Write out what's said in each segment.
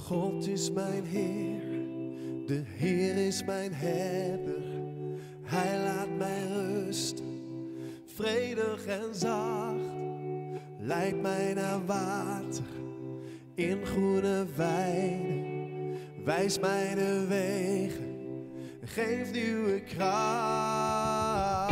God is mijn Heer, de Heer is mijn herder. Hij laat mij rusten, vredig en zacht. Leidt mij naar water, in groene weiden. Wijst mij de wegen, geeft nieuwe kracht.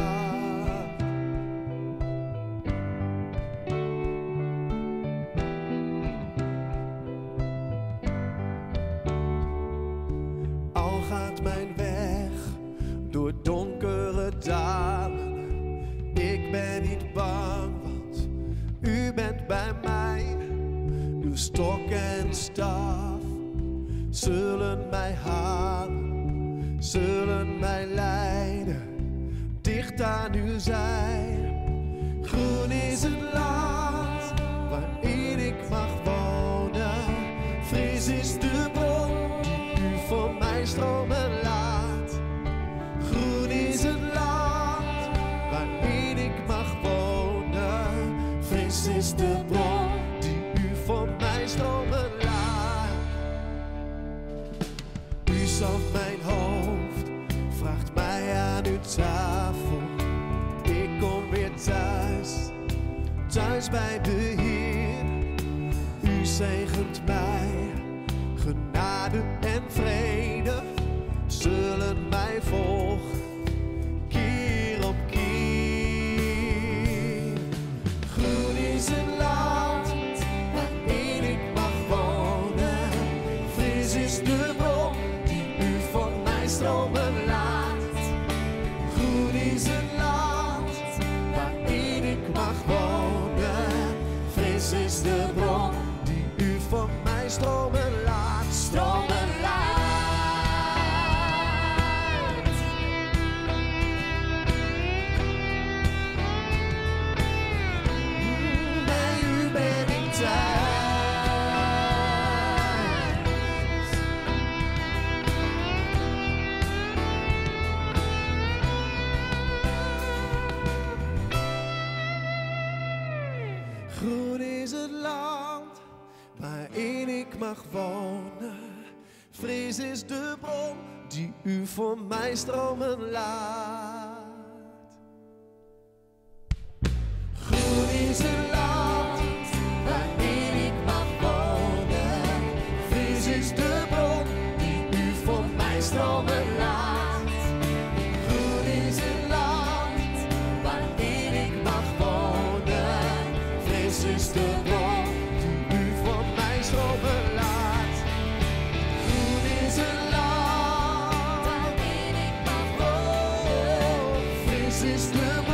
Al gaat mijn weg door donkere dalen, ik ben niet bang, want u bent bij mij. Uw stok en staf zullen mij halen, zullen mij leiden, dicht aan uw zij. Groen is het land waarin ik mag wonen, fris is de bron die u voor mij stromen laat. Groen is het land waarin ik mag wonen, fris is de bron die u voor mij stromen laat. U zalft mijn hoofd, vraagt mij aan uw tafel. Ik kom weer thuis, thuis bij de Heer. U zegent mij, genade en vrede zullen mij volgen, keer op keer. Groen is het land waarin ik mag wonen, fris is de bron die u voor mij stromen laat. Groen is het land waarin ik mag wonen, fris is de bron die u voor mij stromen laat. Stromen laat. Bij u ben ik thuis. Groen is het land waarin ik mag wonen, fris is de bron die u voor mij stromen laat. Groen is het land waarin ik mag wonen, fris is de bron die u voor mij stromen laat. Groen is het land waarin ik mag wonen, fris is de bron die u voor mij stromen laat. Groen is het land waarin ik mag wonen, fris is de bron